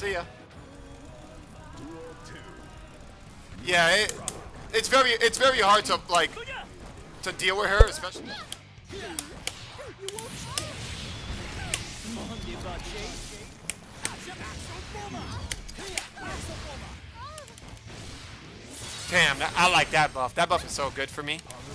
See ya. Yeah, it's very hard to like to deal with her, especially. Damn, I like that buff. That buff is so good for me.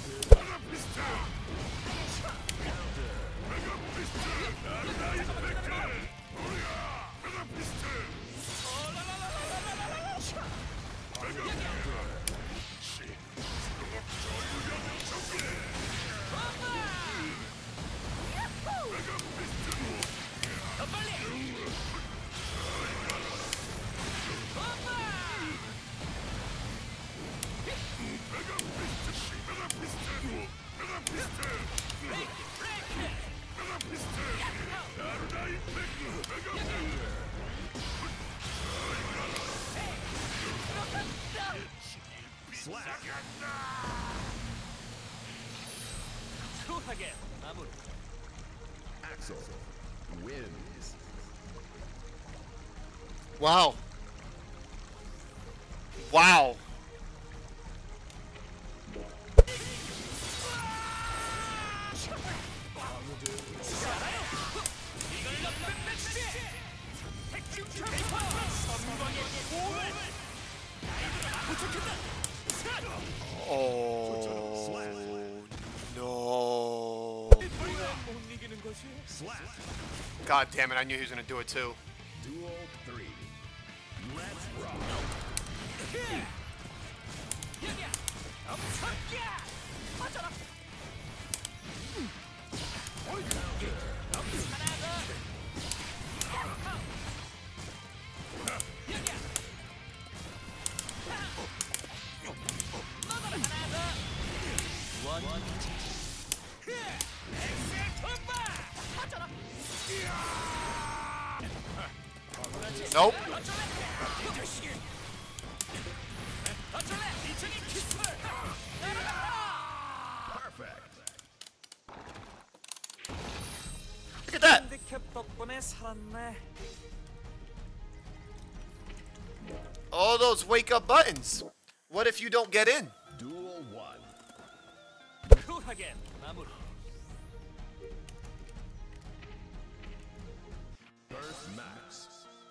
Axel wins. Wow. Wow. Oh no. God damn it, I knew he was gonna do it too. Duel 3. Let's rock. Nope. Perfect. Look at that. All those wake up buttons. What if you don't get in? Duel 1. First Max.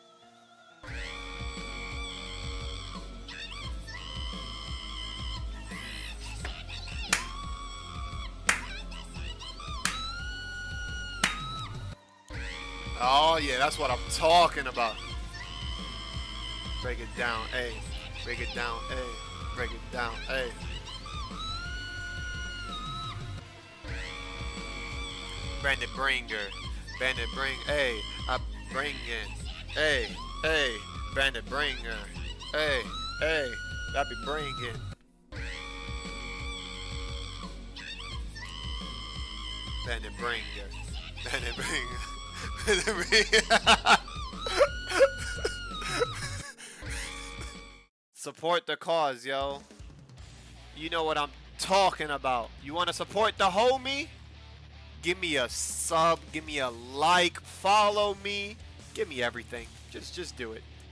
Oh yeah, that's what I'm talking about. Break it down, A. Break it down, A. Break it down, A. Bandit Bringer. Bandit Bring, A. I bring in. A. A. Bandit Bringer. A. A. That be bringing. Bandit Bringer. Bandit Bringer. Support the cause, yo. You know what I'm talking about. You want to support the homie? Give me a sub, give me a like, follow me, give me everything. Just do it.